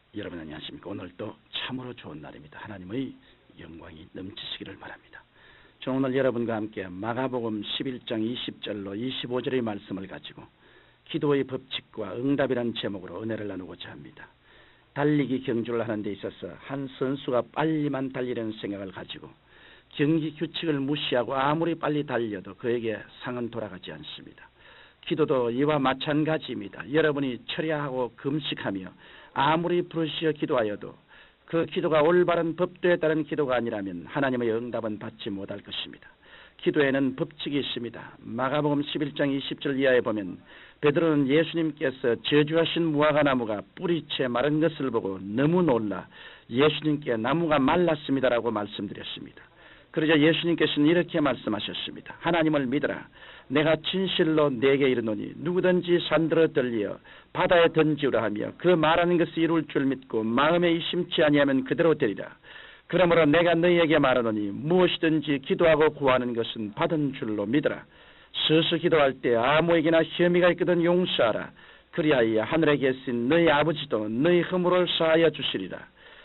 여러분 안녕하십니까? 오늘도 참으로 좋은 날입니다. 하나님의 영광이 넘치시기를 바랍니다. 저는 오늘 여러분과 함께 마가복음 11장 20절로 25절의 말씀을 가지고 기도의 법칙과 응답이라는 제목으로 은혜를 나누고자 합니다. 달리기 경주를 하는 데 있어서 한 선수가 빨리만 달리려는 생각을 가지고 경기 규칙을 무시하고 아무리 빨리 달려도 그에게 상은 돌아가지 않습니다. 기도도 이와 마찬가지입니다. 여러분이 철야하고 금식하며 아무리 부르시어 기도하여도 그 기도가 올바른 법도에 따른 기도가 아니라면 하나님의 응답은 받지 못할 것입니다. 기도에는 법칙이 있습니다. 마가복음 11장 20절 이하에 보면 베드로는 예수님께서 저주하신 무화과 나무가 뿌리채 마른 것을 보고 너무 놀라 예수님께 나무가 말랐습니다라고 말씀드렸습니다. 그러자 예수님께서는 이렇게 말씀하셨습니다. 하나님을 믿어라. 내가 진실로 내게 이르노니 누구든지 산들어 들리어 바다에 던지우라 하며 그 말하는 것이 이룰 줄 믿고 마음에 의심치 아니하면 그대로 되리라. 그러므로 내가 너희에게 말하노니 무엇이든지 기도하고 구하는 것은 받은 줄로 믿어라. 서서 기도할 때 아무에게나 혐의가 있거든 용서하라. 그리하여 하늘에 계신 너희 아버지도 너희 허물을 사하여 주시리라.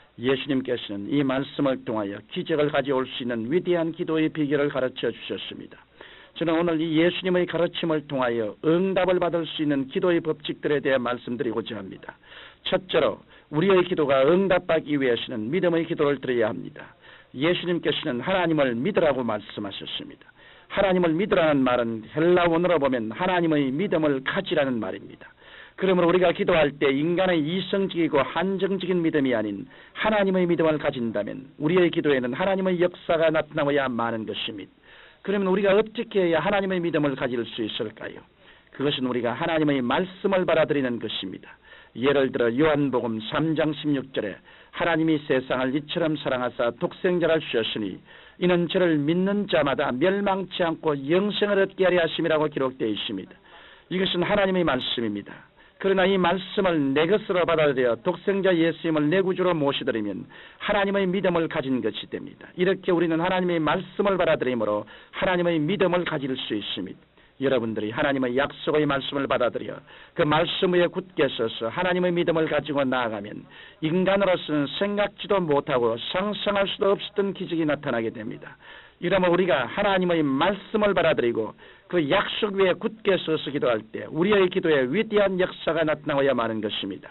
예수님께서는 이 말씀을 통하여 기적을 가져올 수 있는 위대한 기도의 비결을 가르쳐 주셨습니다. 저는 오늘 이 예수님의 가르침을 통하여 응답을 받을 수 있는 기도의 법칙들에 대해 말씀드리고자 합니다. 첫째로 우리의 기도가 응답받기 위해서는 믿음의 기도를 드려야 합니다. 예수님께서는 하나님을 믿으라고 말씀하셨습니다. 하나님을 믿으라는 말은 헬라 원어로 보면 하나님의 믿음을 가지라는 말입니다. 그러므로 우리가 기도할 때 인간의 이성적이고 한정적인 믿음이 아닌 하나님의 믿음을 가진다면 우리의 기도에는 하나님의 역사가 나타나야 마는 것입니다. 그러면 우리가 어떻게 해야 하나님의 믿음을 가질 수 있을까요? 그것은 우리가 하나님의 말씀을 받아들이는 것입니다. 예를 들어 요한복음 3장 16절에 하나님이 세상을 이처럼 사랑하사 독생자를 주셨으니 이는 저를 믿는 자마다 멸망치 않고 영생을 얻게 하려 하심이라고 기록되어 있습니다. 이것은 하나님의 말씀입니다. 그러나 이 말씀을 내 것으로 받아들여 독생자 예수님을 내 구주로 모시드리면 하나님의 믿음을 가진 것이 됩니다. 이렇게 우리는 하나님의 말씀을 받아들임으로 하나님의 믿음을 가질 수 있습니다. 여러분들이 하나님의 약속의 말씀을 받아들여 그 말씀 위에 굳게 서서 하나님의 믿음을 가지고 나아가면 인간으로서는 생각지도 못하고 상상할 수도 없었던 기적이 나타나게 됩니다. 이러면 우리가 하나님의 말씀을 받아들이고 그 약속 위에 굳게 서서 기도할 때 우리의 기도에 위대한 역사가 나타나야 마는 것입니다.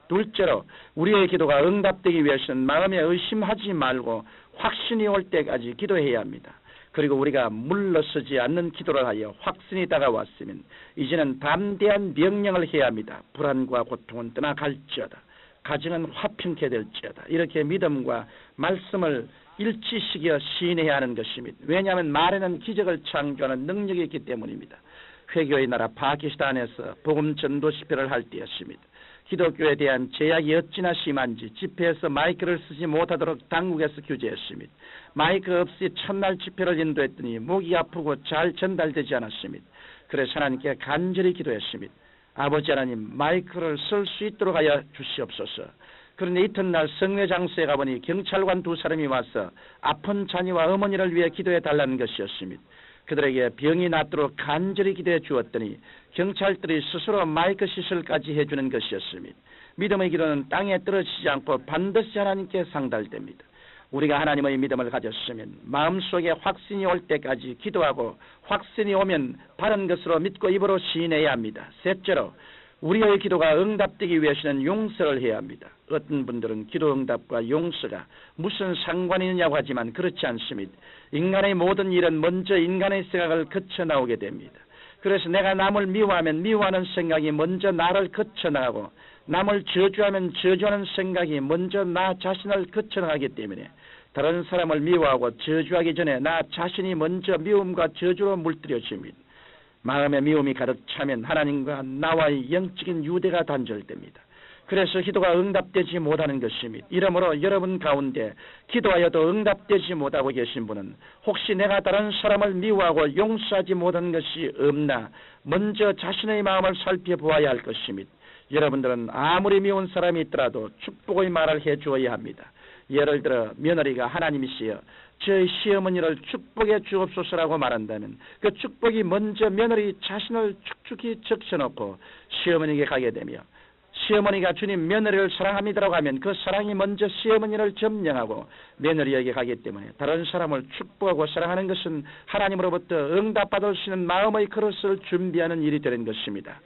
둘째로 우리의 기도가 응답되기 위해서는 마음에 의심하지 말고 확신이 올 때까지 기도해야 합니다. 그리고 우리가 물러서지 않는 기도를 하여 확신이 다가왔으면 이제는 담대한 명령을 해야 합니다. 불안과 고통은 떠나갈지어다. 가정은 화평케 될지어다. 이렇게 믿음과 말씀을 일치시켜 시인해야 하는 것입니다. 왜냐하면 말에는 기적을 창조하는 능력이 있기 때문입니다. 회교의 나라 파키스탄에서 복음 전도 집회를 할 때였습니다. 기독교에 대한 제약이 어찌나 심한지 집회에서 마이크를 쓰지 못하도록 당국에서 규제했습니다. 마이크 없이 첫날 집회를 인도했더니 목이 아프고 잘 전달되지 않았습니다. 그래서 하나님께 간절히 기도했습니다. 아버지 하나님, 마이크를 쓸 수 있도록 하여 주시옵소서. 그런데 이튿날 성회 장소에 가보니 경찰관 두 사람이 와서 아픈 자녀와 어머니를 위해 기도해 달라는 것이었습니다. 그들에게 병이 낫도록 간절히 기도해 주었더니 경찰들이 스스로 마이크 시설까지 해주는 것이었습니다. 믿음의 기도는 땅에 떨어지지 않고 반드시 하나님께 상달됩니다. 우리가 하나님의 믿음을 가졌으면 마음속에 확신이 올 때까지 기도하고 확신이 오면 바른 것으로 믿고 입으로 시인해야 합니다. 셋째로 우리의 기도가 응답되기 위해서는 용서를 해야 합니다. 어떤 분들은 기도 응답과 용서가 무슨 상관이 있느냐고 하지만 그렇지 않습니다. 인간의 모든 일은 먼저 인간의 생각을 거쳐 나오게 됩니다. 그래서 내가 남을 미워하면 미워하는 생각이 먼저 나를 거쳐 나가고 남을 저주하면 저주하는 생각이 먼저 나 자신을 거쳐 나가기 때문에 다른 사람을 미워하고 저주하기 전에 나 자신이 먼저 미움과 저주로 물들여집니다. 마음의 미움이 가득 차면 하나님과 나와의 영적인 유대가 단절됩니다. 그래서 기도가 응답되지 못하는 것입니다. 이러므로 여러분 가운데 기도하여도 응답되지 못하고 계신 분은 혹시 내가 다른 사람을 미워하고 용서하지 못한 것이 없나 먼저 자신의 마음을 살펴보아야 할 것입니다. 여러분들은 아무리 미운 사람이 있더라도 축복의 말을 해주어야 합니다. 예를 들어 며느리가 하나님이시여 저희 시어머니를 축복해 주옵소서라고 말한다면 그 축복이 먼저 며느리 자신을 축축히 적셔놓고 시어머니에게 가게 되며 시어머니가 주님 며느리를 사랑합니다라고 하면 그 사랑이 먼저 시어머니를 점령하고 며느리에게 가기 때문에 다른 사람을 축복하고 사랑하는 것은 하나님으로부터 응답받을 수 있는 마음의 그릇을 준비하는 일이 되는 것입니다.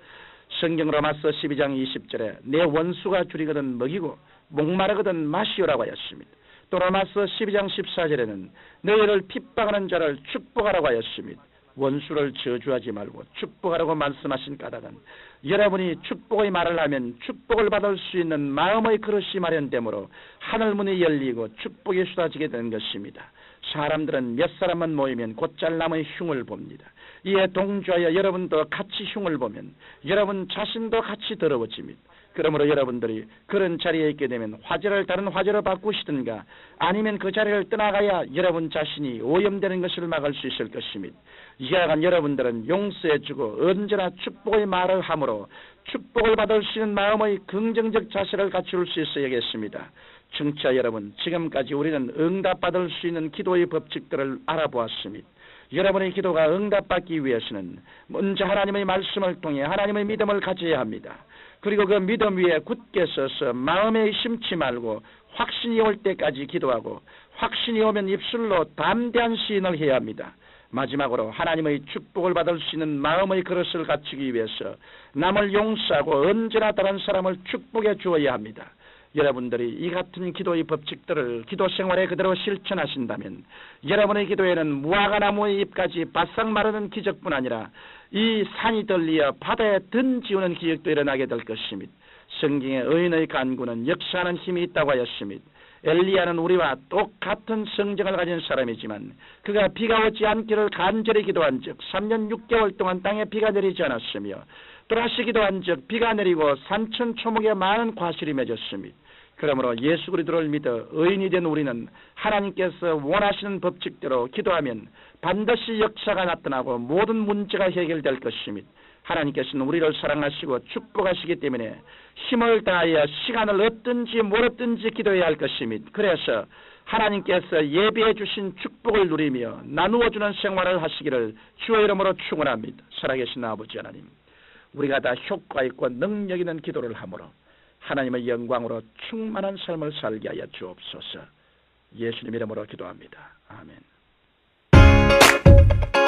성경 로마서 12장 20절에 내 원수가 줄이거든 먹이고 목마르거든 마시오라고 하였습니다. 또 로마서 12장 14절에는 너희를 핍박하는 자를 축복하라고 하였습니다. 원수를 저주하지 말고 축복하라고 말씀하신 까닭은 여러분이 축복의 말을 하면 축복을 받을 수 있는 마음의 그릇이 마련되므로 하늘문이 열리고 축복이 쏟아지게 되는 것입니다. 사람들은 몇 사람만 모이면 곧잘 남의 흉을 봅니다. 이에 동조하여 여러분도 같이 흉을 보면 여러분 자신도 같이 더러워집니다. 그러므로 여러분들이 그런 자리에 있게 되면 화제를 다른 화제로 바꾸시든가 아니면 그 자리를 떠나가야 여러분 자신이 오염되는 것을 막을 수 있을 것입니다. 이하간 여러분들은 용서해주고 언제나 축복의 말을 함으로 축복을 받을 수 있는 마음의 긍정적 자세를 갖출 수 있어야겠습니다. 청취자 여러분, 지금까지 우리는 응답받을 수 있는 기도의 법칙들을 알아보았습니다. 여러분의 기도가 응답받기 위해서는 먼저 하나님의 말씀을 통해 하나님의 믿음을 가져야 합니다. 그리고 그 믿음 위에 굳게 서서 마음에 의심치 말고 확신이 올 때까지 기도하고 확신이 오면 입술로 담대한 시인을 해야 합니다. 마지막으로 하나님의 축복을 받을 수 있는 마음의 그릇을 갖추기 위해서 남을 용서하고 언제나 다른 사람을 축복해 주어야 합니다. 여러분들이 이 같은 기도의 법칙들을 기도 생활에 그대로 실천하신다면 여러분의 기도에는 무화과 나무의 잎까지 바싹 마르는 기적뿐 아니라 이 산이 들리어 바다에 던지우는 기적도 일어나게 될 것입니다. 성경에 의인의 간구는 역사하는 힘이 있다고 하였습니다. 엘리야는 우리와 똑같은 성정을 가진 사람이지만 그가 비가 오지 않기를 간절히 기도한 즉 3년 6개월 동안 땅에 비가 내리지 않았으며 또다시 기도한 즉 비가 내리고 산천초목에 많은 과실이 맺었습니다. 그러므로 예수 그리스도를 믿어 의인이 된 우리는 하나님께서 원하시는 법칙대로 기도하면 반드시 역사가 나타나고 모든 문제가 해결될 것입니다. 하나님께서는 우리를 사랑하시고 축복하시기 때문에 힘을 다하여 시간을 얻든지 못 얻든지 기도해야 할 것입니다. 그래서 하나님께서 예비해 주신 축복을 누리며 나누어 주는 생활을 하시기를 주의 이름으로 축원합니다. 살아계신 아버지 하나님, 우리가 다 효과 있고 능력 있는 기도를 하므로 하나님의 영광으로 충만한 삶을 살게 하여 주옵소서. 예수님 이름으로 기도합니다. 아멘.